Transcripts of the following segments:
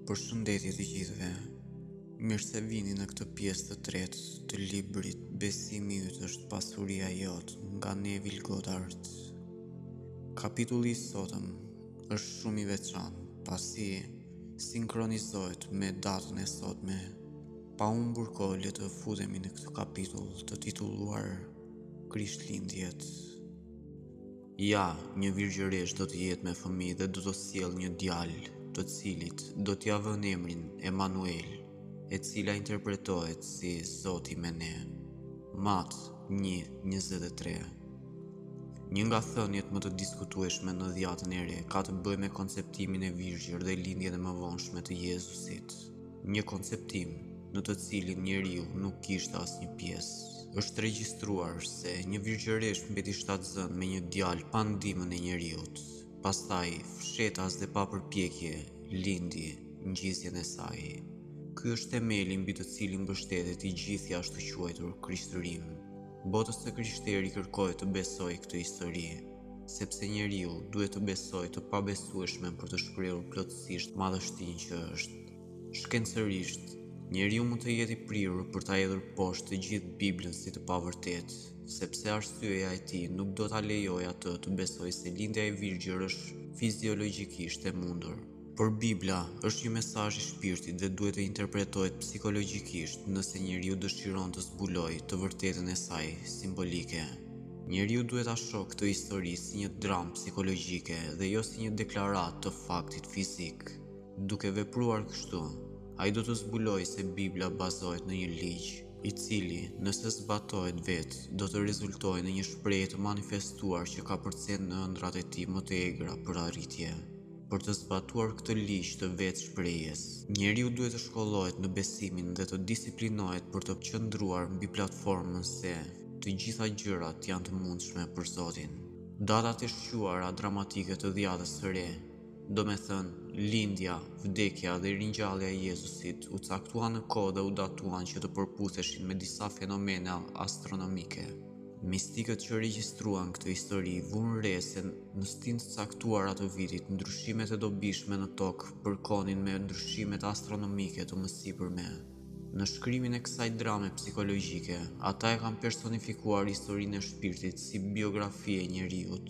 Përshëndetje të gjithëve. Mirë se vini në këtë pjesë të tretë të librit Besimi yt është pasuria jote nga Neville Goddard. Kapitulli i sotëm është shumë i veçantë pasi sinkronizohet me datën e sotme. Pa humbur kohë, le të futemi në këtë kapitull të titulluar Krishtlindjet. Ja, një virgjëresh do të jetë me fëmijë dhe do të sjellë një djalë, të cilit do t'ia vënë emrin Emanuel, e cila interpretohet si Zoti me ne. Mat 1:23. Një nga thënjet më të diskutueshme në Dhjetën e Re ka të bëjë me konceptimin e virgjër dhe lindjen e mëvonshme të Jezusit. Një konceptim në të cilin njeriu nuk kishte asnjë pjesë. Është regjistruar se një virgjëresh mbeti shtatzën me një djalë pa ndihmën e njeriut. Pastaj, fshetas dhe pa përpjekje, lindi ngjizjen e saj. Ky është themeli mbi të cilin mbështetet i gjithë jashtë quajtur krishtërim. Botës së krishteri kërkoi të besojë këtë histori, sepse njeriu duhet të besojë të pabesueshmen për të shprehur plotësisht madhështinë që është. Shkencërisht, njeriu mund të jetë i prirur për ta hedhur poshtë të gjithë Biblën si të pavërtetë, sepse arsyeja e tij nuk do ta lejojë atë të besojë se lindja e virgjër është fiziologjikisht e mundur. Por Bibla është një mesazh i shpirtit dhe duhet të interpretohet psikologjikisht nëse njeriu dëshiron të zbulojë të vërtetën e saj simbolike. Njeriu duhet ta shohë këtë histori si një dramë psikologjike dhe jo si një deklaratë të faktit fizik. Duke vepruar kështu, ai do të zbulojë se Bibla bazohet në një ligj, i cili, nëse zbatohet vetë, do të rezultojë në një shprehje të manifestuar që ka përcjell në ëndrat e tij më të egra për arritje. Për të zbatuar këtë ligj të vetë shprehjes, njeriu duhet të shkollohet në besimin dhe të disiplinohet për të qëndruar mbi platformën se të gjitha gjërat janë të mundshme për Zotin. Datat e shquara dramatike të Dhjetës së Re, do me thënë lindja, vdekja dhe ringjallja e Jezusit, u caktuan në kohë dhe u datuan që të përputheshin me disa fenomena astronomike. Mistikët që regjistruan këtë histori vunë re se në stinët të caktuara të vitit, ndryshimet e dobishme në tokë përkonin me ndryshimet astronomike të mësipërme. Në shkrimin e kësaj drame psikologjike, ata e kanë personifikuar historinë e shpirtit si biografi e njeriut.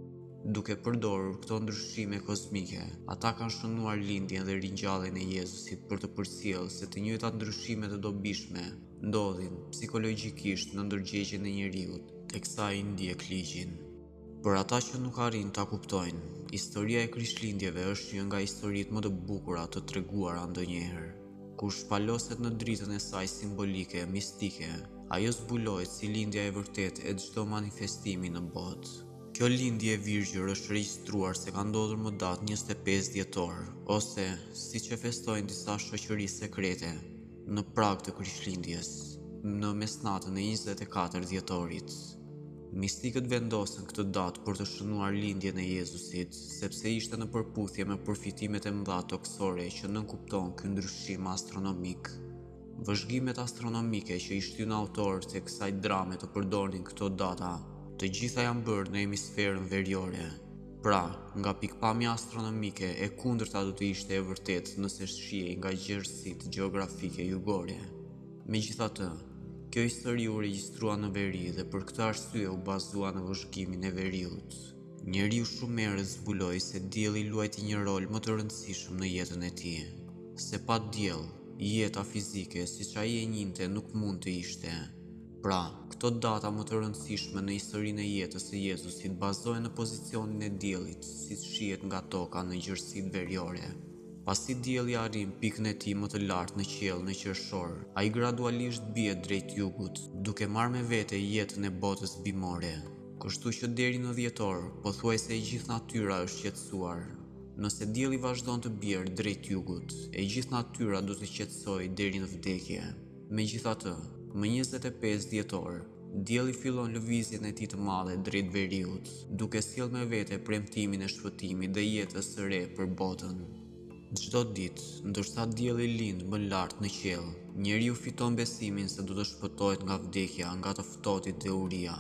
Duke përdorur këto ndryshime kozmike, ata kanë shënuar lindjen dhe ringjalljen e Jezusit për të përcjellë se të njëjtat ndryshime të dobishme ndodhin psikologjikisht në ndërgjegjen e njeriut, teksa ai ndjek ligjin. Për ata që nuk arrin ta kuptojnë, historia e Krishtlindjeve është një nga historitë më të bukura të treguara ndonjëherë. Kur shpaloset në dritën e saj simbolike, mistike, ajo zbulohet si lindja e vërtetë e çdo manifestimi në botë. Kjo lindje e virgjër është regjistruar se ka ndodhur më datë 25 dhjetor, ose siç e festojnë disa shoqëri sekrete, në prag të Krishtlindjes, në mesnatën e 24 dhjetorit. Mistikët vendosën këtë datë për të shënuar lindjen e Jezusit, sepse ishte në përputhje me përfitimet e mëdha toksore që nënkupton ky ndryshim astronomik. Vëzhgimet astronomike që i shtyn autorët e kësaj drame të përdornin këto data, të gjitha janë bërë në hemisferën veriore. Pra, nga pikpamja astronomike, e kundërta do të ishte e vërtetë nëse shihej nga gjerësitë gjeografike jugore. Megjithatë, kjo histori u regjistrua në veri dhe për këtë arsye u bazua në vëzhgimin e veriut. Njeriu shumë herë zbuloi se dielli luajti një rol më të rëndësishëm në jetën e tij. Se pa diell, jeta fizike siç ai e njinte nuk mund të ishte. Pra, këto data më të rëndësishme në historinë e jetës së Jezusit bazohen në pozicionin e diellit, siç shihet nga toka në gjërësitë veriore. Pasi dielli arrin pikën e tij më të lartë në qiell në qershor, ai gradualisht bie drejt jugut, duke marrë me vete jetën e botës bimore. Kështu që deri në dhjetor, pothuajse e gjithë natyra është qetësuar. Nëse dielli vazhdon të bjerë drejt jugut, e gjithë natyra do të qetësojë deri në vdekje. Megjithatë, më 25 dhjetor, dielli fillon lëvizjen e tij të madhe drejt veriut, duke sjellë me vete premtimin e shpëtimit dhe jetës së re për botën. Çdo ditë, ndërsa dielli lind më lart në qiell, njeriu fiton besimin se do të shpëtohet nga vdekja, nga të ftohtit dhe uria.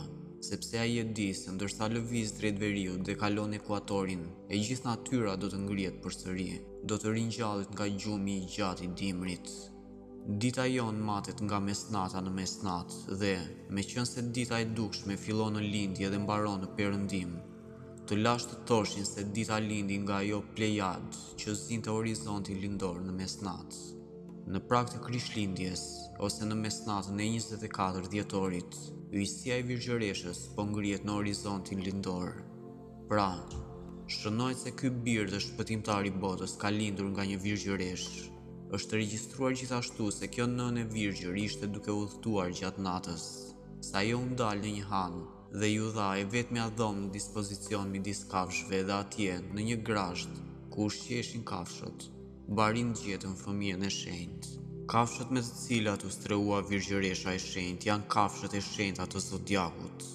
sepse ai e di se ndërsa lëviz drejt veriut dhe kalon ekuatorin, e gjithë natyra do të ngrihet përsëri, do të ringjallet nga gjumi i gjatë i dimrit. Dita jonë matet nga mesnata në mesnat dhe, me qënë se dita e dukshme fillon në lindje dhe mbaron në perëndim, të lash të thoshin se dita lindi nga ajo plejad që zinte horizonti lindor në mesnat. Në prag të krishtlindjes, ose në mesnatën e 24 dhjetorit, yjsia e Virgjëreshës po ngrihet në horizontin lindor. Pra, shënohet se ky bir dhe shpëtimtar i botës ka lindur nga një virgjëresh. Është regjistruar gjithashtu se kjo nënë e virgjër ishte duke udhëtuar gjatë natës, sa ajo u ndal në një han dhe ju dha e vetmja dhomë në dispozicion midis kafshëve dhe atje në një grasht ku ushqeshin kafshët, barin gjetën fëmijën e shenjtë. Kafshët me të cilat u streua Virgjëresha e shenjtë janë kafshët e shenjta të zodiakut.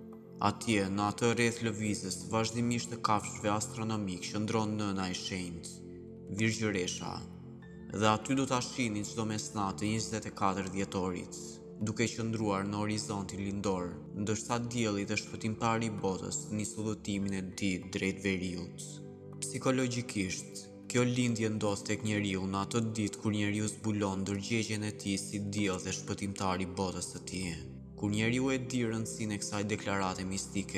Atje, në atë rreth lëvizjes vazhdimisht të kafshëve astronomik qëndron nëna e shenjtë, Virgjëresha, dhe aty do ta shihnin çdo mesnatë të 24 dhjetorit, duke qëndruar në horizontin lindor, ndërsa dielli dhe shpëtimtari i botës nis udhëtimin e tij drejt veriut. Psikologjikisht, kjo lindje ndodh tek njeriu në atë ditë kur njeriu zbulon ndërgjegjen e tij si diell dhe shpëtimtar i botës së tij. Kur njeriu e di rëndësinë e kësaj deklarate mistike,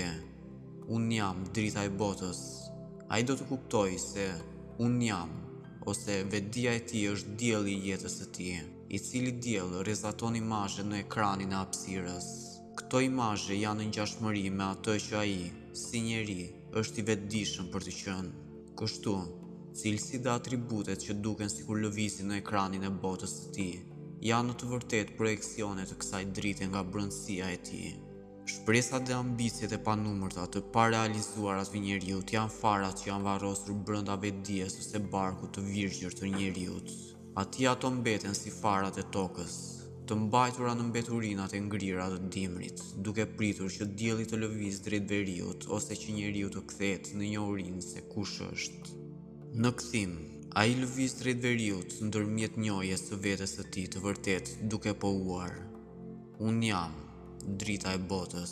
unë jam drita e botës, ai do të kuptojë se unë jam, ose vetdia e tij është dielli i jetës së tij, i cili diell rrezaton imazhe në ekranin e hapësirës. Këto imazhe janë në ngjashmëri me atë që ai, si njeri, është i vetëdijshëm për të qenë. Kështu, cilësitë dhe atributet që duken sikur lëvizin në ekranin e botës së tij, janë në të vërtetë projeksione të kësaj drite nga brendësia e tij. Shpresat dhe ambicjet e panumërta të parealizuara të njeriut janë farat që janë varrosur brenda vetdijes ose barkut të virgjër të njeriut. Atje ato mbeten si farat e tokës, të mbajtura në mbeturinat e ngrira të dimrit, duke pritur që dielli të lëviz drejt veriut ose që njeriu të kthehet në njohurinë se kush është. Në kthim, ai lëviz drejt veriut ndërmjet njohjes së vetes së tij të vërtetë duke pohuar: unë jam drita e botës.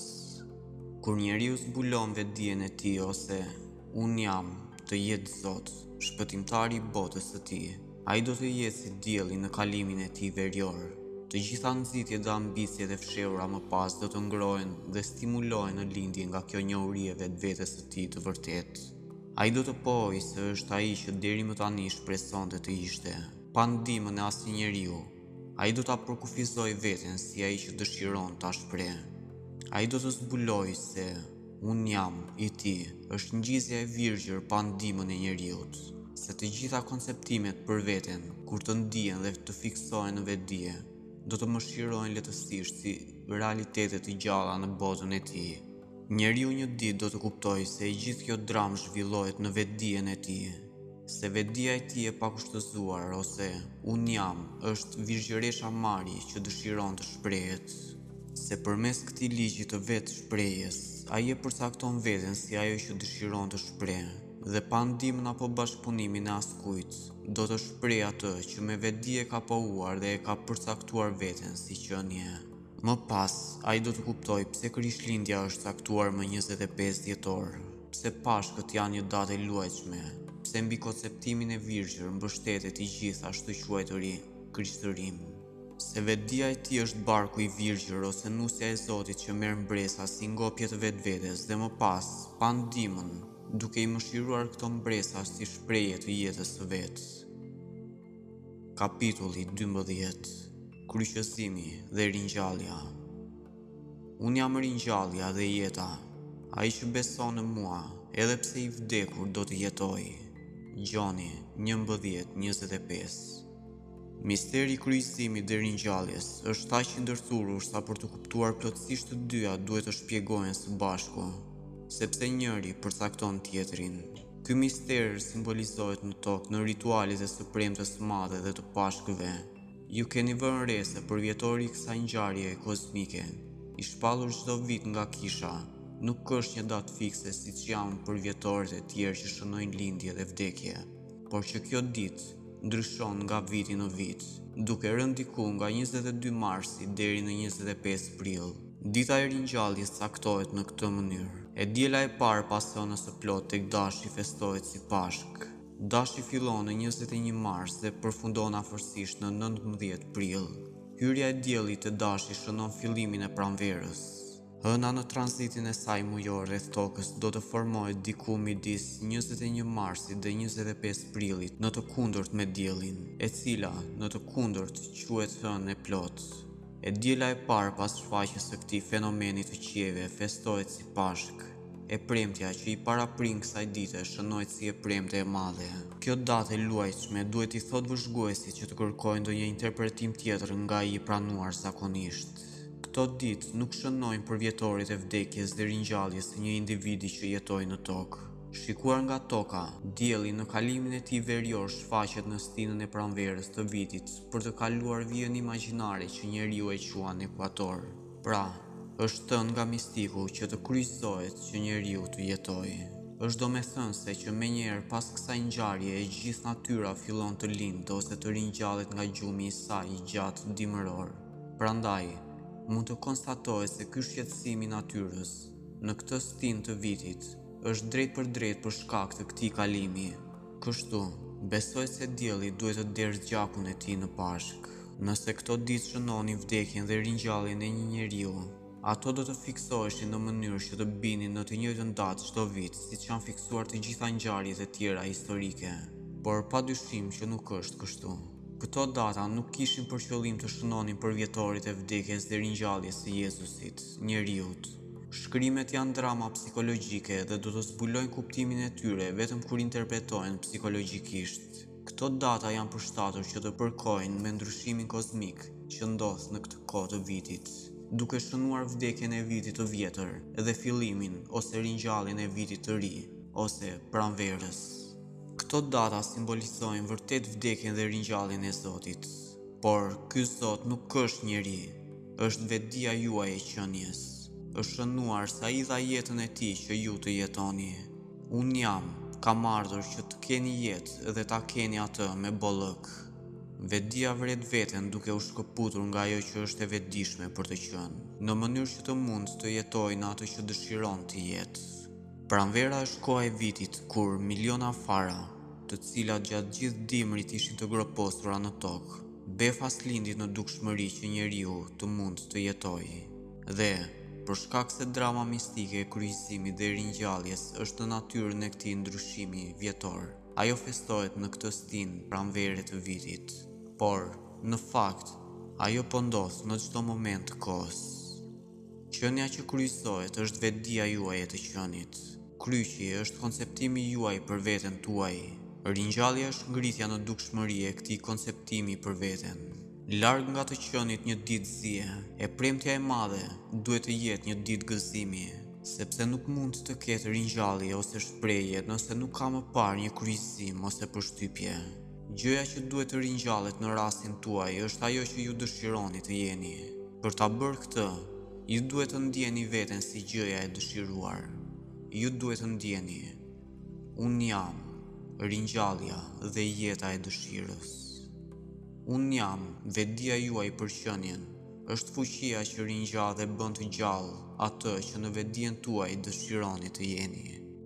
Kur njeriu zbulon vetdijen e tij ose unë jam të jetë Zot, shpëtimtari i botës së tij, ai do të jetë si dielli në kalimin e tij verior. Të gjitha nxitjet dhe ambicjet e fshehura më pas do të ngrohen dhe stimulohen në lindje nga kjo njohuri e vetvetes së tij të vërtetë. Ai do të pohojë se është ai që deri më tani shpresonte të ishte, pa ndihmën e asnjë njeriu. Ai do ta përkufizojë veten si ai që dëshiron ta shprehë. Ai do të zbulojë se unë jam i tij është ngjizja e virgjër pa ndihmën e njeriut, se të gjitha konceptimet për veten, kur të ndihen dhe të fiksohen në vetdije, do të mëshirojnë lehtësisht si realitetet të gjalla në botën e tij. Njeriu një ditë do të kuptojë se e gjithë kjo dramë zhvillohet në vetdijen e tij, se vetdia e tij e pakushtëzuar ose unë jam është Virgjëresha Mari që dëshiron të shprehet, se përmes këtij ligji të vetë shprehjes, ai e përcakton veten si ajo që dëshiron të shprehë, dhe pa ndihmën apo bashkëpunimin e askujt, do të shprehë atë që me vetdije ka pohuar dhe e ka përcaktuar veten si qenie. Më pas, ai do të kuptojë pse Krishtlindja është caktuar më 25 dhjetor, pse Pashkët janë një datë e luajtshme, pse mbi konceptimin e virgjër mbështetet i gjithë ashtu quajturi Krishtërim. Se vetdia e tij është barku i virgjër ose nusja e Zotit që merr mbresa si ngopje të vetvetes dhe më pas, pa ndihmën, duke i mëshiruar këto mbresa si shprehje të jetës së vet. Kapitulli 12. Kryqëzimi dhe ringjallja. Unë jam ringjallja dhe jeta. Ai që beson në mua, edhe pse i vdekur do të jetojë. Gjoni 11:25. Misteri i kryqëzimit dhe ringjalljes është aq i ndërthurur sa për të kuptuar plotësisht të dyja duhet të shpjegohen së bashku, sepse njëri përcakton tjetrin. Ky mister simbolizohet në tokë në ritualet e së premtes së madhe dhe të Pashkëve. Ju keni vënë re se përvjetori i kësaj ngjarjeje kozmike, i shpallur çdo vit nga kisha, nuk është një datë fikse siç janë përvjetorët e tjerë që shënojnë lindje dhe vdekje, por që kjo ditë ndryshon nga viti në vit, duke rënë diku nga 22 marsi deri në 25 prill. Dita e ringjalljes saktohet në këtë mënyrë. E diela e parë pas hënës së plotë tek Dashi festohet si Pashk. Dashi fillon në 21 mars dhe përfundon afërsisht në 19 prill. Hyrja e diellit te Dashi shënon fillimin e pranverës. Hëna në tranzitin e saj mujor rreth tokës do të formohet diku midis 21 marsit dhe 25 prillit në të kundërt me diellin, e cila në të kundërt quhet hënë e plotë. E diela e parë pas shfaqjes së këtij fenomeni të qiejve festohet si Pashk. E premtja që i paraprin kësaj dite shënohet si e premte e madhe. Kjo datë e luajtshme duhet i thotë vëzhguesit që të kërkojnë ndonjë interpretim tjetër nga ai i pranuar zakonisht. Këto ditë nuk shënojnë për vjetorit e vdekjes dhe ringjalljes së një individi që jetoi në tokë. Shikuar nga toka, dielli në kalimin e tij verior shfaqet në stinën e pranverës të vitit për të kaluar vijën imagjinare që njeriu e quan ekuator. Pra, është thënë nga mistiku që të kryqëzohet që njeriu të jetojë. Është domethënëse që menjëherë pas kësaj ngjarje e gjithë natyra fillon të lindë ose të ringjallet nga gjumi i saj i gjatë dimëror. Prandaj, mund të konstatohet se ky shqetësim i natyrës në këtë stinë të vitit është drejt për drejt për shkak të këtij kalimi. Kështu, besoj se dielli duhet të derdhë gjakun e tij në Pashk. Nëse këto ditë shënonin vdekjen dhe ringjalljen e një njeriu, ato do të fiksoheshin në mënyrë që të binin në të njëjtën datë çdo vit, siç janë fiksuar të gjitha ngjarjet e tjera historike. Por padyshim që nuk është kështu. Këto data nuk kishin për qëllim të shënonin për vjetorit e vdekjes dhe ringjalljes së Jezusit, njeriut. Shkrimet janë drama psikologjike dhe do të zbulojnë kuptimin e tyre vetëm kur interpretohen psikologjikisht. Këto data janë përshtatur që të përkojnë me ndryshimin kozmik që ndodh në këtë kohë të vitit, duke shënuar vdekjen e vitit të vjetër dhe fillimin ose ringjalljen e vitit të ri, ose pranverës. Këto data simbolizojnë vërtet vdekjen dhe ringjalljen e Zotit. Por ky Zot nuk është njeri, është vetdia juaj e qenies. Është shënuar sa i dha jetën e tij që ju të jetoni. Unë jam, kam ardhur që të keni jetë dhe ta keni atë me bollëk. Vetdia vret veten duke u shkëputur nga ajo që është e vetëdijshme për të qenë, në mënyrë që të mund të jetojë në atë që dëshiron të jetë. Pranvera është koha e vitit kur miliona fara, të cilat gjatë gjithë dimrit ishin të groposura në tokë, befas lindit në dukshmëri që njeriu të mund të jetojë. Dhe për shkak se drama mistike e kryqëzimit dhe ringjalljes është në natyrën e këtij ndryshimi vjetor, ajo festohet në këtë stinë pranvere të vitit. Por, në fakt, ajo po ndodh në çdo moment të kohës. Qenia që kryqëzohet është vetdia juaj e të qenit. Kryqi është konceptimi juaj për veten tuaj. Ringjallja është ngritja në dukshmëri e këtij konceptimi për veten. Larg nga të qenit një ditë zie, e premtja e madhe duhet të jetë një ditë gëzimi, sepse nuk mund të ketë ringjallje ose shprehje nëse nuk ka më parë një kryqëzim ose përshtypje. Gjëja që duhet të ringjallet në rastin tuaj është ajo që ju dëshironi të jeni. Për ta bërë këtë, ju duhet të ndjeni veten si gjëja e dëshiruar. Ju duhet të ndjeni: unë jam ringjallja dhe jeta e dëshirës. Unë jam vetdia juaj për qenien, është fuqia që ringjall dhe bën të gjallë atë që në vetdijen tuaj dëshironi të jeni.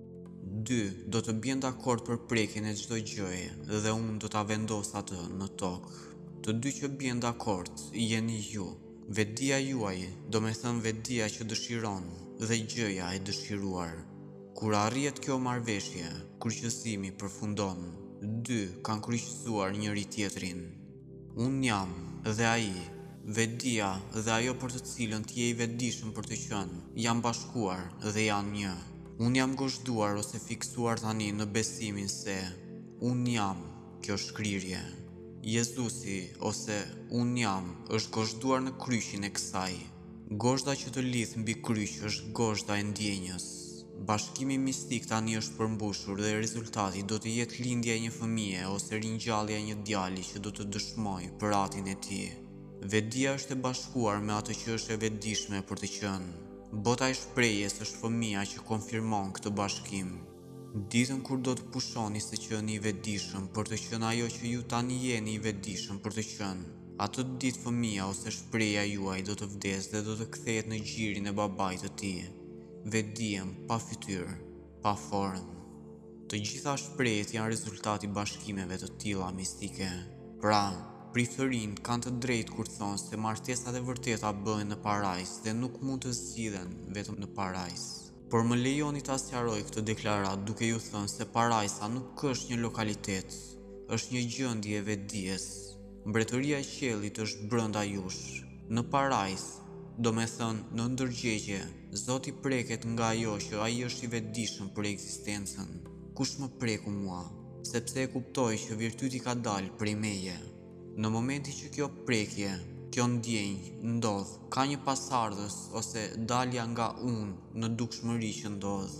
2 do të bien dakord për prekjen e çdo gjëje dhe unë do ta vendos atë në tokë. Të dy që bien dakord jeni ju, vetdia juaj, domethënë vetdia që dëshiron dhe gjëja e dëshiruar. Kur arrihet kjo marrëveshje, kryqëzimi përfundon. 2 kanë kryqëzuar njëri tjetrin. Unë jam dhe ai, vetdia dhe ajo për të cilën ti je i vetëdijshëm për të qenë, janë bashkuar dhe janë një. Unë jam gozhduar ose fiksuar tani në besimin se unë jam kjo shkrirje. Jezusi ose unë jam është gozhduar në kryqin e kësaj. Gozhda që të lidh mbi kryq është gozhda e ndjenjës. Bashkimi mistik tani është përmbushur dhe rezultati do të jetë lindja e një fëmije ose ringjallja e një djali që do të dëshmojë për atin e tij. Vetdia është e bashkuar me atë që është e vetëdijshme për të qenë. Bota e shprehjes është fëmia që konfirmon këtë bashkim. Ditën kur do të pushoni së qeni i vetëdijshëm për të qenë ajo që ju tani jeni i vetëdijshëm për të qenë, Atë ditë fëmia ose shpreha juaj do të vdes dhe do të kthehet në gjirin e babait të tij, vetdijem, pa fytyrë, pa formë. Të gjitha shprehet janë rezultati bashkimeve të tilla mistike. Pra, priftë të rinj kanë të drejtë kur thonë se martesat e vërteta bëhen në parajs dhe nuk mund të zgjidhen vetëm në parajs. Por më lejoni ta sqaroj këtë deklarat duke ju thënë se parajsa nuk është një lokalitet, është një gjendje e vetdijes. Mbretëria e qiellit është brenda jush. Në parajs, do me thënë në ndërgjegje, Zoti preket nga ajo që ai është i vetdijshëm për ekzistencën. Kush më preku mua, sepse e kuptoj që virtyti ka dalë prej meje. Në momenti që kjo prekje, kjo ndjenjë, ndodh, ka një pasardhës ose dalja nga unë në dukshmëri që ndodh.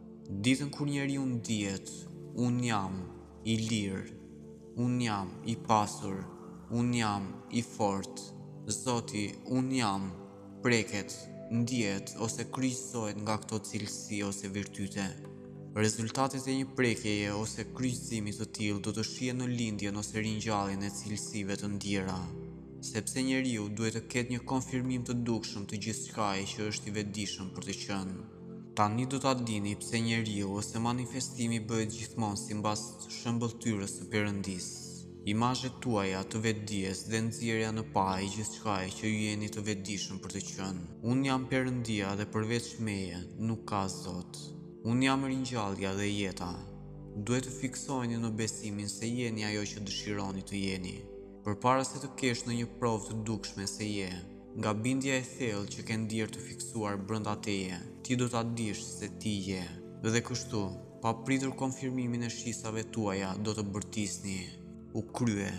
Ditën kur njeriu ndihet, unë jam i lirë, unë jam i pasur, unë jam i fortë, Zoti, unë jam, preket, ndihet ose kryqëzohet nga këto cilësi ose virtyte. Rezultatet e një prekjeje ose kryqëzimi të tillë do të shihen në lindjen ose ringjalljen e cilësive të ndjera, sepse njeriu duhet të ketë një konfirmim të dukshëm të gjithçkaje që është i vetdijshëm për të qenë. Tani do ta dini pse njeriu ose manifestimi bëhet gjithmonë sipas shëmbëltyrës së Perëndisë. Imazhet tuaja të vetdijes dhe nxjerrja në pa e gjithçkaje që ju jeni të vetdijshëm për të qenë. Unë jam Perëndia dhe përveç meje nuk ka Zot. Unë jam ringjallja dhe jeta. Duhet të fiksoheni në besimin se jeni ajo që dëshironi të jeni. Përpara se të kesh në një provë të dukshme se je, nga bindja e thellë që ke ndier të fiksuar brenda teje, ti do ta dish se ti je. Dhe kështu, pa pritur konfirmimin e shisave tuaja, do të bërtisni. U krye.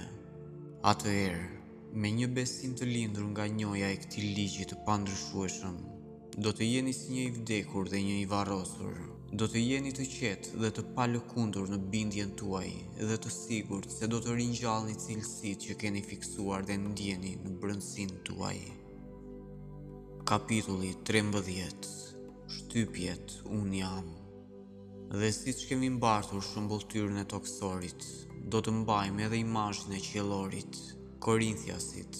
Atëherë, me një besim të lindur nga njoja e këtij ligji të pandryshueshëm, do të jeni si një i vdekur dhe një i varrosur. Do të jeni të qetë dhe të palëkundur në bindjen tuaj dhe të sigurt se do të ringjallni cilësitë që keni fiksuar dhe ndjeni në brendësinë tuaj. Kapitulli 13. Shtypjet unë jam. Dhe siç kemi mbartur shëmbulltyrën e toksorit, do të mbajmë edhe imazhin e qiellorit. Korinthiasit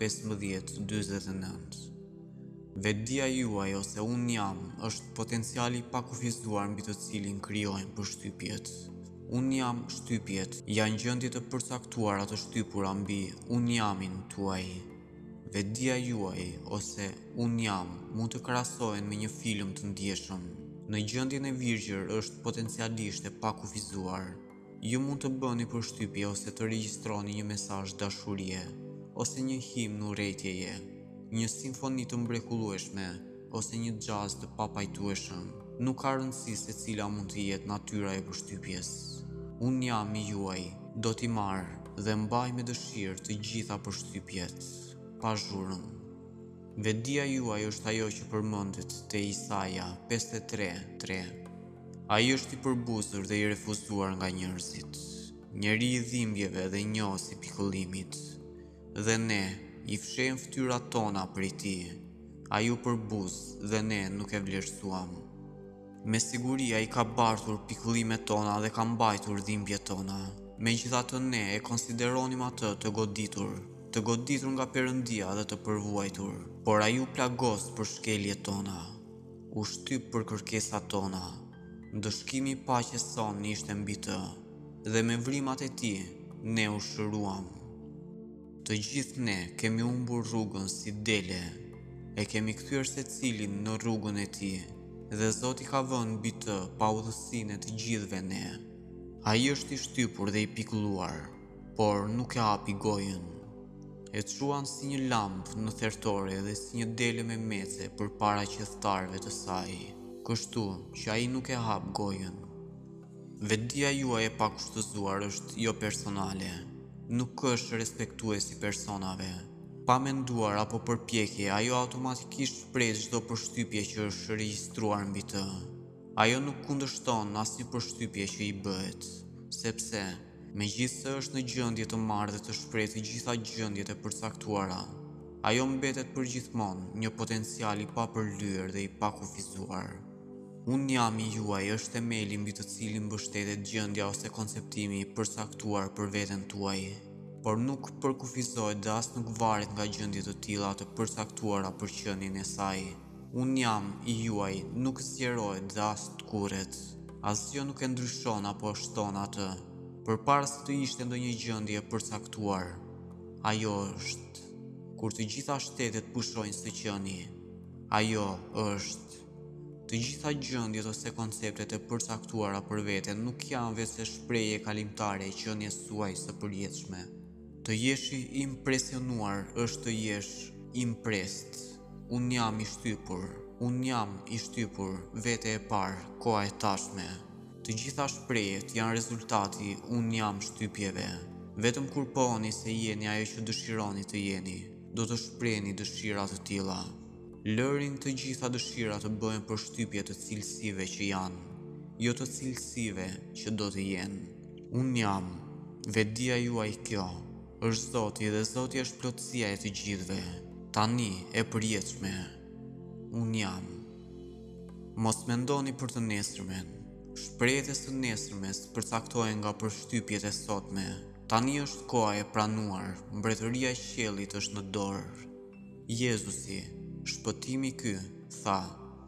15:49. Vetdia juaj ose unë jam është potenciali i pakufizuar mbi të cilin krijohen përshtypjet. Unë jam shtypjet janë gjendje të përcaktuara të shtypura mbi unë jamin tuaj. Vetdia juaj ose unë jam mund të krahasohen me një film të ndjeshëm. Në gjendjen e virgjër është potencialisht e pakufizuar. Ju mund të bëni përshtypje ose të regjistroni një mesazh dashurie ose një himn urrejtjeje, një simfoni të mrekullueshme ose një jazz të papajtueshëm. Nuk ka rëndësi se cila mund të jetë natyra e përshtypjes. Unë jam i juaj, do t'i marr dhe mbaj me dëshirë të gjitha përshtypjet, pa zhurmë. Vetdia juaj është ajo që përmendet te Isaia 53:3. Ai është i përbuzur dhe i refuzuar nga njerëzit, njeri i dhimbjeve dhe njohës i pikëllimit. Dhe ne i fshem fytyrat tona prej tij. Ai u përbuz dhe ne nuk e vlerësuam. Me siguri ai ka bartur pikëllimet tona dhe ka mbajtur dhimbjet tona. Megjithatë ne e konsideronim atë të goditur nga Perëndia dhe të përvuajtur. Por ai u plagos për shkeljet tona, u shtyp për kërkesat tona. Ndëshkimi i paqes sonë ishte mbi të, dhe me vrimat e tij ne u shëruam. Të gjithë ne kemi humbur rrugën si dele, e kemi kthyer secilin në rrugën e tij, dhe Zoti ka vënë mbi të paudhësinë e të gjithëve ne. Ai është i shtypur dhe i pikëlluar, por nuk e hapi gojën. E çuan si një lampë në thertore dhe si një dele me mece përpara qethtarëve të saj, kështu që ai nuk e hap gojën. Vetdia juaj e pakushtëzuar është jo personale, nuk është respektuesi personave. Pa menduar apo përpjekje, ajo automatikisht shpreh çdo përshtypje që është regjistruar mbi të. Ajo nuk kundërshton asnjë përshtypje që i bëhet, sepse megjithëse është në gjendje të marrë dhe të shprehë të gjitha gjendjet e përcaktuara, ajo mbetet përgjithmonë një potencial i papërlyer dhe i pakufizuar. Unë jam i juaj është themeli mbi të cilin mbështetet gjendja ose konceptimi i përcaktuar për veten tuaj. por nuk përkufizohet dhe as nuk varet nga gjendje të tilla të përcaktuara për qenin e saj. Unë jam i juaj nuk zgjerohet dhe as të kurret. Asgjë nuk e ndryshon apo shton atë, përpara se të ishte ndonjë gjendje e përcaktuar. Ajo është. Kur të gjitha shtetet pushojnë së qeni, ajo është. Të gjitha gjendjet ose konceptet e përcaktuara për veten nuk janë vetëm shprehje kalimtare e qenies suaj së përjetshme. Të jesh i impresionuar është të jesh imprest. Unë jam i shtypur, vete e parë, koha e tashme. Të gjitha shprehjet janë rezultati unë jam shtypjeve. Vetëm kur pohoni se jeni ajo që dëshironi të jeni, do të shprehni dëshira të tilla. Lërin të gjitha dëshirat të bëhen për shtypje të cilësive që janë, jo të cilësive që do të jenë. Unë jam, vetdia juaj kjo, është Zoti dhe Zoti është plotësia e të gjithëve, tani e përjetshme. Unë jam. Mos mendoni për të nesërmen. Shprehjet e së nesërmes përcaktohen nga përshtypjet e sotme. Tani është koha e pranuar, mbretëria e qiellit është në dorë. Jezusi, shpëtimi ky, tha,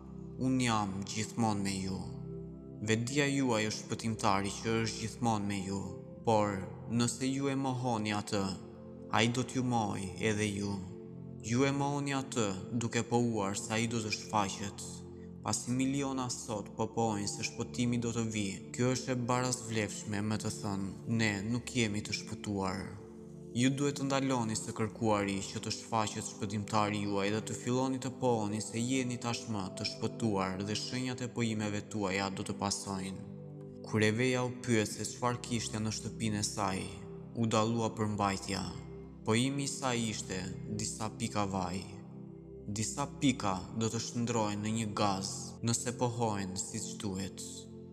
unë jam gjithmonë me ju. Vetdia juaj është shpëtimtari që është gjithmonë me ju, por nëse ju e mohoni atë, ai do t'ju mohojë edhe ju. Ju e mohoni atë duke pohuar se ai do të shfaqet. Pasi miliona sot po pohojnë se shpëtimi do të vijë, kjo është e barazvlefshme me të thënë, ne nuk jemi të shpëtuar. Ju duhet të ndaloni së kërkuari që të shfaqet shpëtimtari juaj dhe të filloni të pohoni se jeni tashmë të shpëtuar dhe shenjat e pojimeve tuaja do të pasojnë. Kur Eveja u pyet se çfarë kishte në shtëpinë e saj, u dallua përmbajtja. Pojimi i saj ishte disa pika vaj. Disa pika do të shndrohen në një gaz nëse pohojnë siç duhet.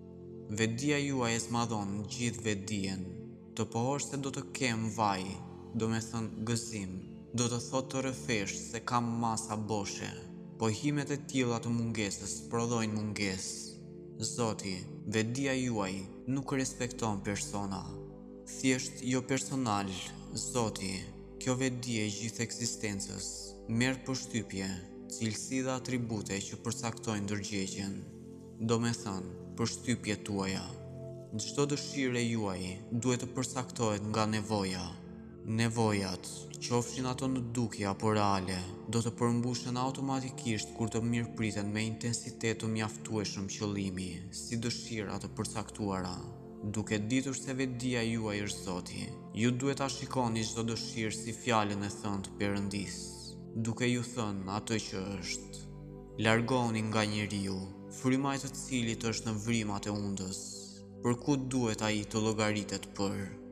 Vetdia juaj e zmadhon gjithë vetdijen. Të pohosh se do të kem vaj, do me thënë gëzim, do të thot të rrëfesh se kam masa boshe. Pohimet e tilla të mungesës prodhojnë mungesë. Zoti, vetdia juaj nuk respekton persona. Thjesht jo personal, Zoti, kjo vetdi e gjithë ekzistencës merr përshtypje, cilësi dhe atribute që përcaktojnë ndërgjegjen. Do me thënë, përshtypjet tuaja. Çdo dëshirë e juaj duhet të përcaktohet nga nevoja. Nevojat, qofshin ato në dukje apo reale, do të përmbushen automatikisht kur të mirëpriten me intensitet të mjaftueshëm qëllimi, si dëshira të përcaktuara. Duke ditur se vetdia juaj është Zoti, ju duhet ta shikoni çdo dëshirë si fjalën e thënë të Perëndisë, duke ju thënë atë që është. Largoni nga njeriu, fryma e të cilit është në vrimat e undës. Për ku duhet ai të llogaritet për?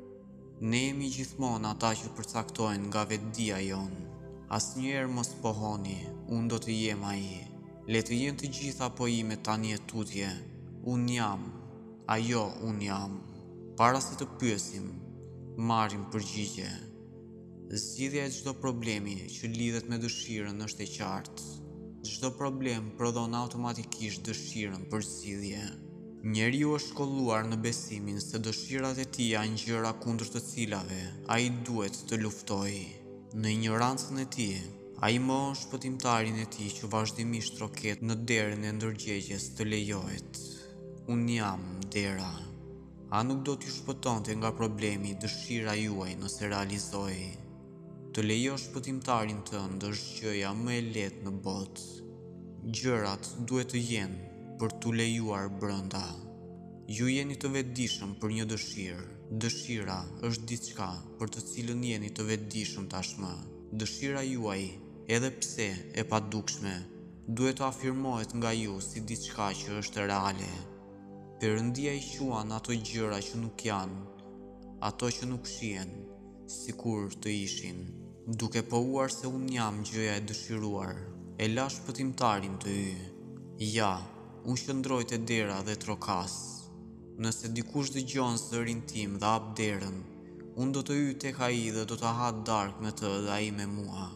Ne jemi gjithmonë ata që përcaktojnë nga vetdia jonë. Asnjëherë mos pohoni, unë do të jem ai. Le të jenë të gjitha pojimet tani e tutje. Unë jam, ajo unë jam. Para se të pyesim, marrim përgjigje. Zgjidhja e çdo problemi që lidhet me dëshirën është e qartë. Çdo problem prodhon automatikisht dëshirën për zgjidhje. Njeriu është shkolluar në besimin se dëshirat e tij janë gjëra kundër të cilave ai duhet të luftojë. Në ignorancën e tij, ai mohon shpëtimtarin e tij që vazhdimisht troket në derën e ndërgjegjes të lejohet. Unë jam dera. A nuk do t'ju shpëtonte nga problemi dëshira juaj nëse realizoi? Të lejosh shpëtimtarin tënd është gjëja më e lehtë në botë. Gjërat duhet të jenë për t'u lejuar brenda. Ju jeni të vetëdijshëm për një dëshirë. Dëshira është diçka për të cilën jeni të vetëdijshëm tashmë. Dëshira juaj, edhe pse e padukshme, duhet të afirmohet nga ju si diçka që është reale. Perëndia i quan ato gjëra që nuk janë, ato që nuk shihen, sikur të ishin. Duke pohuar se unë jam gjëja e dëshiruar, e la shpëtimtarin të hy. Ja, unë qëndroj te dera dhe trokas. Nëse dikush dëgjon zërin tim dhe hap derën, unë do të hyj tek ai dhe do të ha darkë me të dhe ai me mua.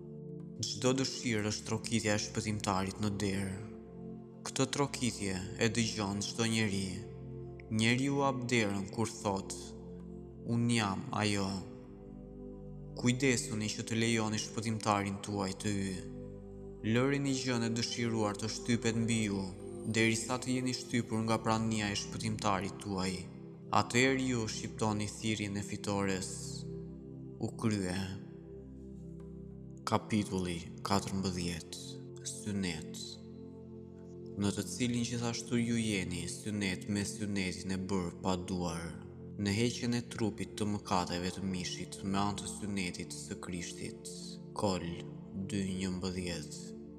Çdo dëshirë është trokitja e shpëtimtarit në derë. Këtë trokitje e dëgjon çdo njeri. Njeriu hap derën kur thotë, unë jam ajo. Kujdesuni që të lejoni shpëtimtarin tuaj të y. Lërini gjën e dëshiruar të shtypet mbi ju, derisa të jeni shtypur nga prania e shpëtimtarit tuaj. Atëherë ju shqiptoni thirrjen e fitores. U krye. Kapitulli 14. Synet. Në të cilin gjithashtu ju jeni synet me synetin e bërë pa duar, në heqjen e trupit të mëkateve të mishit me anë të synetit së Krishtit. Kol 2:11.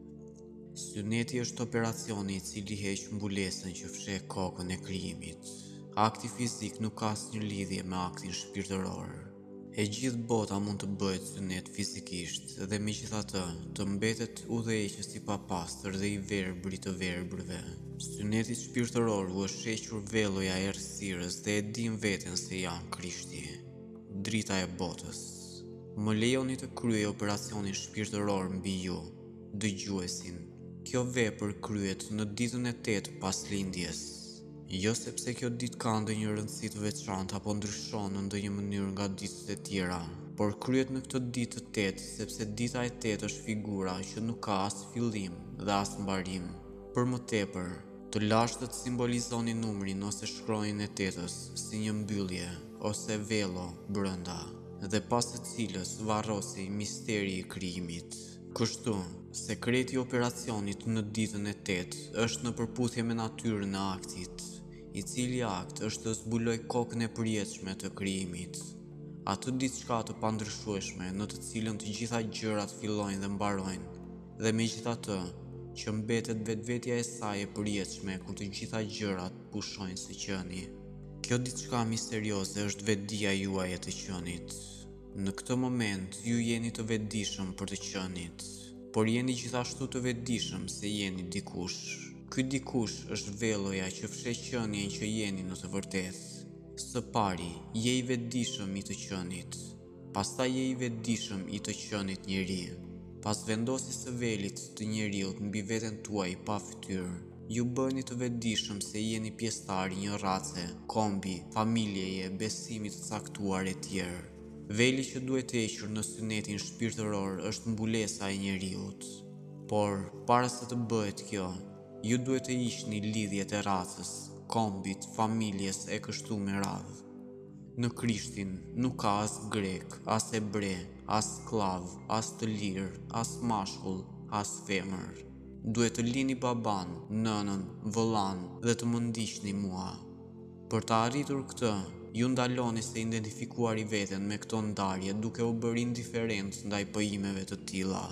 Syneti është operacioni i cili heq mbulesën që fsheh kokën e krijimit. Akti fizik nuk ka asnjë lidhje me aktin shpirtëror. E gjithë bota mund të bëhet synet fizikisht dhe megjithatë të mbetet udhëheqës i papastër dhe i verbrit të verbrëve. Synetit shpirtëror u është hequr velloja e errësirës dhe e din veten se janë Krishti, drita e botës. Më lejoni të kryej operacionin shpirtëror mbi ju, dëgjuesin. Kjo vepër kryhet në ditën e 8 pas lindjes. Jo sepse kjo ditë ka ndonjë rëndësi të veçantë apo ndryshon në ndonjë mënyrë nga ditët e tjera, por kryhet në këtë ditë të 8 sepse dita e 8 është figura që nuk ka as fillim dhe as mbarim. Për më tepër, të lashtët simbolizoni numrin ose shkronjën e 8-ës si një mbyllje ose vello brenda, dhe pas të cilës varrosi misteri i krijimit. Kështu, sekreti i operacionit në ditën e 8 është në përputhje me natyrën e aktit, i cili akt është të zbuloj kokën e përjetshme të krijimit, atë diçka të pandryshueshme në të cilën të gjitha gjërat fillojnë dhe mbarojnë, dhe megjithatë që mbetet vetvetja e saj e përjetshme kur të gjitha gjërat pushojnë së qeni. Kjo diçka misterioze është vetdia juaj e të qenit. Në këtë moment ju jeni të vetëdijshëm për të qenit, por jeni gjithashtu të vetëdijshëm se jeni dikush. Ky dikush është velloja që fsheh qenien që jeni në të vërtetë. Së pari, je i vetëdijshëm i të qenit. Pastaj je i vetëdijshëm i të qenit njeri. Pas vendosjes së velit të njeriut mbi veten tuaj pa fytyrë, ju bëni të vetëdijshëm se jeni pjesëtar i një race, kombi, familjeje, besimit të caktuar e tjerë. Veli që duhet hequr në synetin shpirtëror është mbulesa e njeriut. Por, para se të bëhet kjo, ju duhet të hiqni lidhjet e racës, kombit, familjes e kështu me radhë. Në Krishtin nuk ka as grek, as hebre, as sklav, as të lirë, as mashkull, as femër. Duhet të lini baban, nënën, vëllan dhe të më ndiqni mua. Për të arritur këtë, ju ndaloni se identifikuari veten me këto ndarje duke u bërë indiferent ndaj pëjimeve të tilla.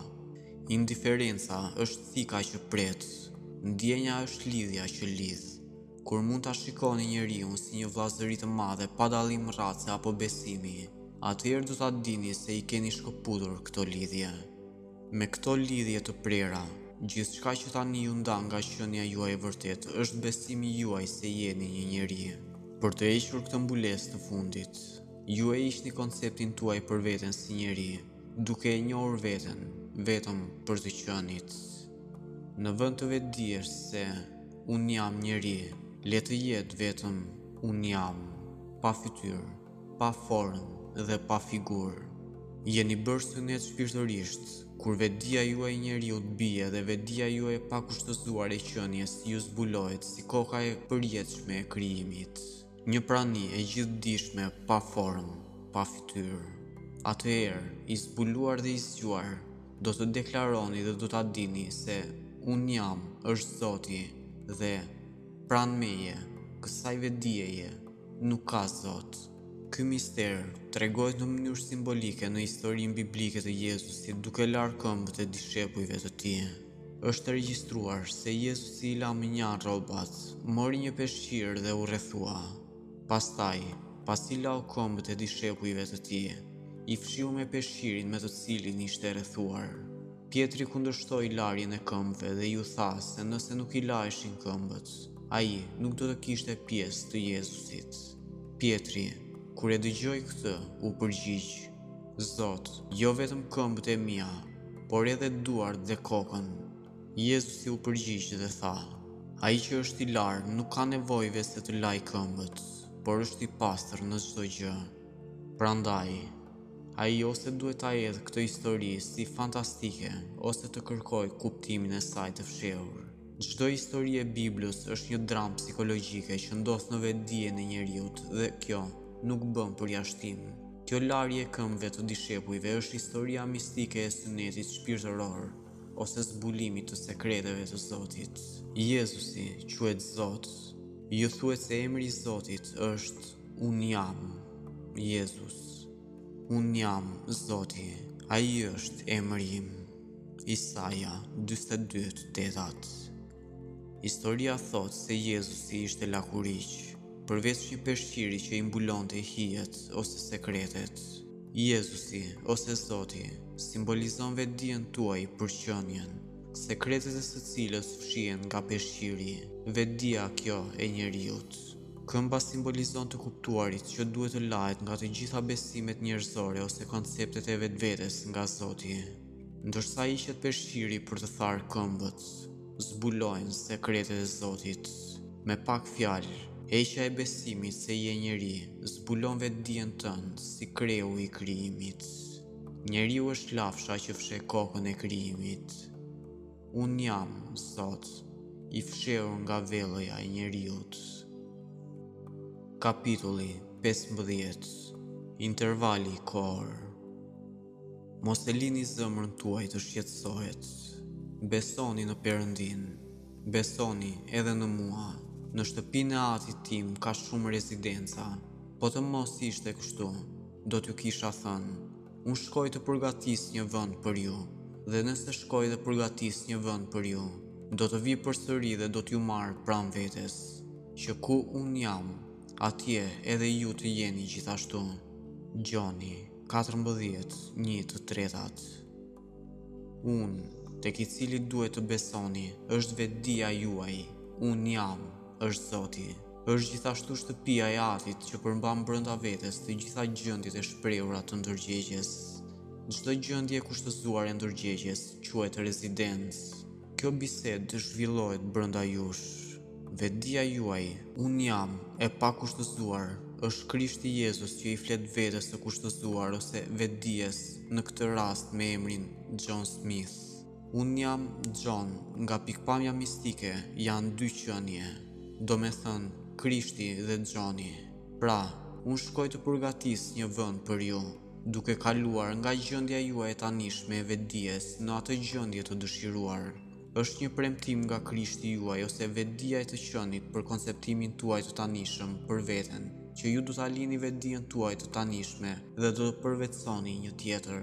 Indiferenca është thika që pret, ndjenja është lidhja që lidh. Kur mund ta shikoni njeriun si një vllazëri të madhe pa dallim race apo besimi, atëherë do ta dini se i keni shkëputur këto lidhje. Me këto lidhje të prera, gjithçka që tani ju ndan nga qenia juaj e vërtet është besimi juaj se jeni një njeri. Për të hequr këtë mbulesë të fundit, ju e hiqni konceptin tuaj për veten si njeri, duke e njohur veten vetëm për të qenit. Në vend të vetdijesh se unë jam njeri, le të jetë vetëm unë jam, pa fytyrë, pa formë dhe pa figurë. Jeni bërë synet shpirtërisht, kur vetdia juaj njeriut bie dhe vetdia juaj e pakushtëzuar e qenies ju zbulohet si koka e përjetshme e krijimit. Një prani e gjithdijshme pa formë, pa fytyrë. Atëherë, i zbuluar dhe i zgjuar, do të deklaroni dhe do ta dini se unë jam është Zoti dhe pranë meje, kësaj vetdieje, nuk ka Zot. Ky mister tregohet në mënyrë simbolike në historinë biblike të Jezusit duke larë këmbët e dishepujve të tij. Është regjistruar se Jezusi i la më njarë rrobat, mori një peshqir dhe u rrethua. Pastaj, pasi lau këmbët e dishepujve të tij, i fshiu me peshqirin me të cilin ishte rrethuar. Pietri kundërshtoi larjen e këmbëve dhe ju tha se nëse nuk i laheshin këmbët, ai nuk do të kishte pjesë të Jezusit. Pietri, kur e dëgjoi këtë, u përgjigj: Zot, jo vetëm këmbët e mia, por edhe duart dhe kokën. Jezusi u përgjigj dhe tha: ai që është i larë nuk ka nevojë se të lajë këmbët, por është i pastër në çdo gjë. Prandaj, Ai ose duhet ta hedhë këtë histori si fantastike, ose të kërkoj kuptimin e saj të fshehur. Çdo histori e Biblës është një dramë psikologjike që ndodh në vetdijen e njeriut dhe kjo nuk bën përjashtim. Kjo larje e këmbëve të dishepujve është historia mistike e synetit shpirtëror ose zbulimit të sekreteve të Zotit. Jezusi quhet Zot. Ju thuhet se emri i Zotit është Unë jam, Jezus. Unë jam Zoti, ai është emri im. Isaia 42:8. Historia thot se Jezusi ishte lakuriq, përveç një peshqiri që i mbulonte hijet ose sekretet. Jezusi ose Zoti simbolizon vetdijen tuaj për qenjen, sekretet e së cilës fshihen nga peshqiri, vetdia kjo e njeriut. Këmba simbolizon të kuptuarit që duhet të lahet nga të gjitha besimet njerëzore ose konceptet e vetvetes nga Zoti. Ndërsa hiqet peshqiri për të tharë këmbët, zbulojnë sekretet e Zotit. Me pak fjalë, heqja e besimit se je njeri zbulon vetdijen tënd si kreu i krijimit. Njeriu është lafsha që fsheh kokën e krijimit. Unë jam, Zot, i fshehur nga vellëja e njeriut. Kapitulli 15. Intervali kohor. Mos e lini zemrën tuaj të shqetësohet. Besoni në Perëndin. Besoni edhe në mua. Në shtëpinë e atit tim ka shumë rezidenca. Po të mos ishte kështu, do t'ju kisha thënë, unë shkoj të përgatis një vend për ju, dhe nëse shkoj dhe përgatis një vend për ju, do të vi përsëri dhe do t'ju marr pranë vetes, që ku unë jam, atje edhe ju të jeni gjithashtu. Gjoni 14:1-3. Unë, tek i cili duhet të besoni, është vetdia juaj. Unë jam, është Zoti. Është gjithashtu shtëpia e atit që përmban brenda vetes të gjitha gjendjet e shprehura të ndërgjegjes. Çdo gjendje e kushtëzuar e ndërgjegjes quhet rezidencë. Kjo bisedë zhvillohet brenda jush. Vetdia juaj, unë jam, e pa kushtëzuar, është Krishti Jezus që i flet vetes së kushtëzuar ose vetdijes, në këtë rast me emrin John Smith. Unë jam John, nga pikpamja mistike janë dy qenie, do me thënë Krishti dhe Johni. Pra, unë shkoj të përgatis një vend për ju, duke kaluar nga gjendja juaj e tanishme e vetdijes në atë gjendje të dëshiruar. Është një premtim nga Krishti juaj ose vetdia e të qenit për konceptimin tuaj të tanishëm për veten, që ju do ta lini vetdijen tuaj të tanishme dhe do të përvetësoni një tjetër.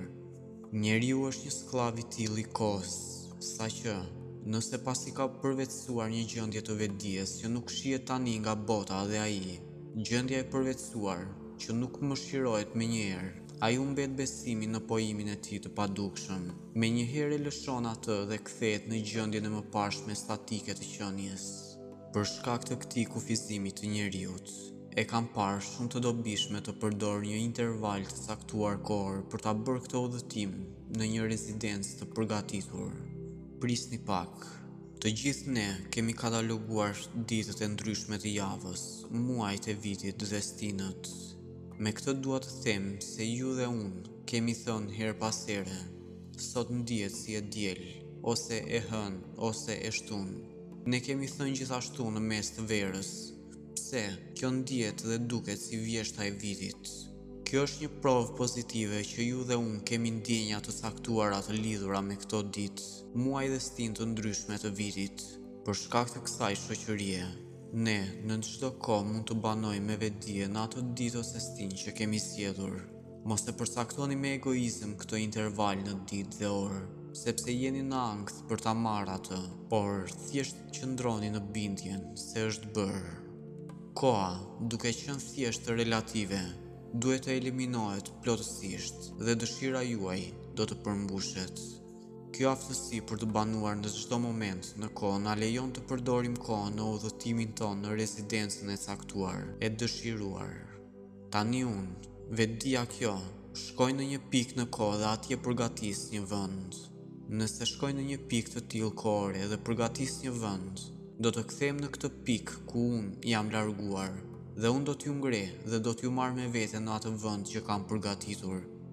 Njeriu është një skllav i tillë i kohës, saqë nëse pasi ka përvetësuar një gjendje të vetdijes që nuk shihet tani nga bota dhe ai, gjendja e përvetësuar që nuk mëshirohet menjëherë, ai humbet besimin në pojimin e tij të padukshëm. Menjëherë lëshon atë dhe kthehet në gjendjen e mëparshme statike të qenies. Për shkak të këtij kufizimi të njeriut, e kam parë shumë të dobishme të përdor një interval të caktuar kohor për ta bërë këtë udhëtim në një rezidencë të përgatitur. Prisni pak. Të gjithë ne kemi kataloguar ditët e ndryshme të javës, muajt e vitit dhe stinët. Me këtë dua të them se ju dhe unë kemi thënë her pas here, sot ndihet si e diel, ose e hën, ose e shtun. Ne kemi thënë gjithashtu në mes të verës, pse kjo ndihet dhe duket si vjeshta e vitit. Kjo është një provë pozitive që ju dhe unë kemi ndjenja të caktuara të lidhura me këto ditë, muaj dhe stinë të ndryshme të vitit. Për shkak të kësaj shoqërie, ne në çdo kohë mund të banojmë me vetdije në atë ditë ose stinë që kemi zgjedhur. Mos e përcaktoni me egoizëm këtë interval në ditë dhe orë, sepse jeni në ankth për ta marrë atë, por thjesht qëndroni në bindjen se është bërë. Koha, duke qenë thjesht relative, duhet të eliminohet plotësisht dhe dëshira juaj do të përmbushet. Kjo aftësi për të banuar në çdo moment në kohë na lejon të përdorim kohën në udhëtimin tonë në rezidencën e caktuar, e dëshiruar. Tani unë, vetdia kjo, shkoj në një pikë në kohë dhe atje përgatis një vend. Nëse shkoj në një pikë të tillë kohore dhe përgatis një vend, do të kthehem në këtë pikë ku unë jam larguar, dhe unë do t'ju ngre dhe do t'ju marr me vete në atë vend që kam përgatitur,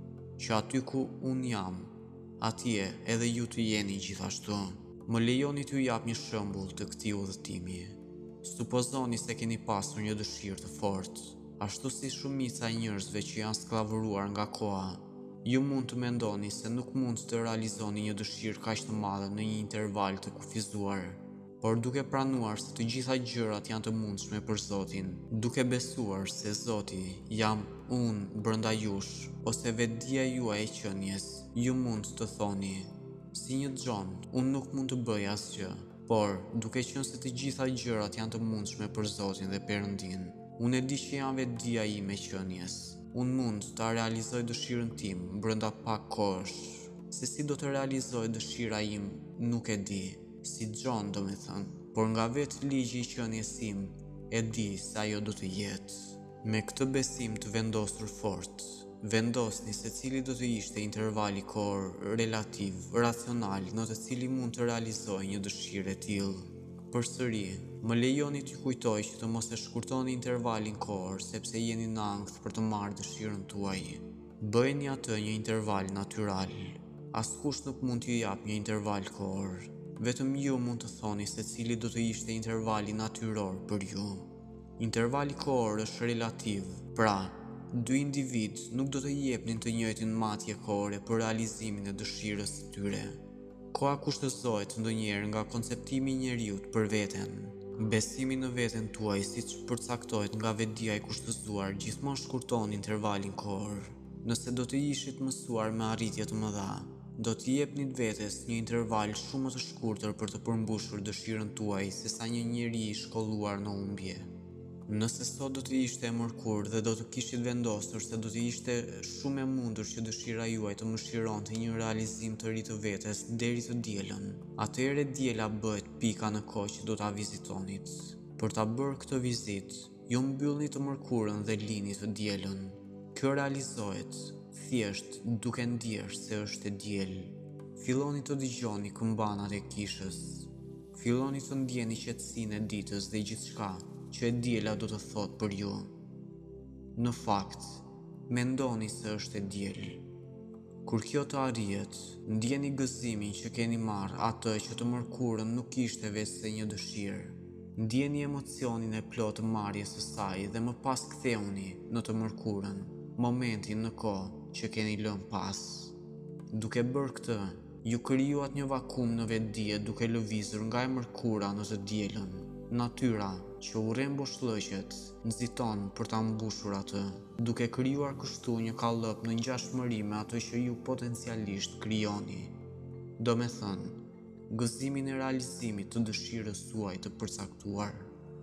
që aty ku unë jam, atje edhe ju të jeni gjithashtu. Më lejoni t'ju jap një shembull të këtij udhëtimi. Supozoni se keni pasur një dëshirë të fortë, ashtu si shumica e njerëzve që janë skllavëruar nga koha. Ju mund të mendoni se nuk mund të realizoni një dëshirë kaq të madhe në një interval të kufizuar, por duke pranuar se të gjitha gjërat janë të mundshme për Zotin, duke besuar se Zoti jam unë brenda jush, ose vetdia juaj e qenies, ju mund të thoni: si një John, unë nuk mund të bëj asgjë, por duke qenë se të gjitha gjërat janë të mundshme për Zotin dhe Perëndin, unë e di që jam vetdia ime e qenies. Unë mund ta realizoj dëshirën tim brenda pak kohësh. Se si do të realizoj dëshira im, nuk e di. Si John, domethënë, por nga vetë ligji i qenies tim, e di se ajo do të jetë. Me këtë besim të vendosur fort, vendosni se cili do të ishte intervali kohor relativ, racional, në të cili mund të realizoj një dëshirë e tillë. Përsëri, më lejoni t'ju kujtoj që të mos e shkurtoni intervalin kohor, sepse jeni në ankth për të marrë dëshirën tuaj. Bëjeni atë një interval natyral. Askush nuk mund t'ju jap një interval kohor. Vetëm ju mund të thoni se cili do të ishte intervali natyror për ju. Intervali kohor është relativ, pra, dy individ nuk do të jepnin të njëjtin matje kohore për realizimin e dëshirës së tyre. Koha kushtëzohet ndonjëherë nga konceptimi i njeriut për veten. Besimi në veten tuaj, siç përcaktohet nga vetdia e kushtëzuar, gjithmonë shkurton intervalin kohor. Nëse do të ishit mësuar me arritje të mëdha, do t'i jepnit vetes një interval shumë më të shkurtër për të përmbushur dëshirën tuaj sesa një njeri i shkolluar në humbje. Nëse sot do të ishte e mërkur dhe do të kishit vendosur se do të ishte shumë e mundur që dëshira juaj të mëshironte një realizim të ri të vetes deri të dielën, atëherë diela bëhet pika në kohë që do ta vizitonit. Për ta bërë këtë vizitë, ju mbyllni të mërkurën dhe lini të dielën. Kjo realizohet thjesht duke ndier se është e diel. Filloni të dëgjoni këmbanat e kishës. Filloni të ndjeni qetësinë e ditës dhe gjithçka që e diela do të thotë për ju. Në fakt, mendoni se është e diel. Kur kjo të arrihet, ndjeni gëzimin që keni marrë atë që të mërkurën nuk ishte vetë se një dëshirë. Ndjeni emocionin e plotë të marrjes së saj dhe më pas ktheuni në të mërkurën, momentin në kohë që keni lënë pas. Duke bërë këtë, ju krijuat një vakum në vetdije duke lëvizur nga e mërkura në të dielën. Natyra që urren boshllëqet nxiton për ta mbushur atë, duke krijuar kështu një kallëp në ngjashmëri me atë që ju potencialisht krijoni. Domethënë, gëzimin e realizimit të dëshirës suaj të përcaktuar.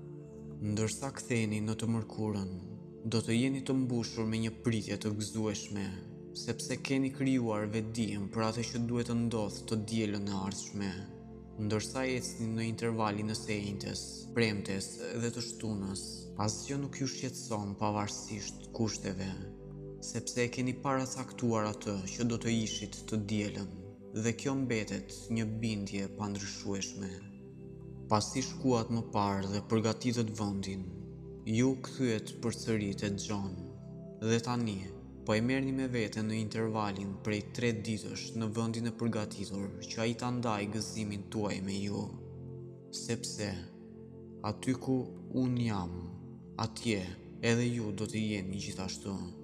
Ndërsa ktheheni në të mërkurën, do të jeni të mbushur me një pritje të gëzueshme, sepse keni krijuar vetdijen për atë që duhet të ndodhë të dielën e ardhshme. Ndërsa ecni në intervalin e së njëjtës, premtes dhe të shtunës, asgjë nuk ju shqetëson pavarësisht kushteve, sepse e keni paracaktuar atë që do të ishit të dielën, dhe kjo mbetet një bindje pandryshueshme. Pasi shkuat më parë dhe përgatitët vendin, ju kthyet përsëri te John, dhe tani po e merrni me vete në intervalin prej 3 ditësh në vendin e përgatitur që ai ta ndajë gëzimin tuaj me ju. Sepse aty ku unë jam, atje edhe ju do të jeni gjithashtu.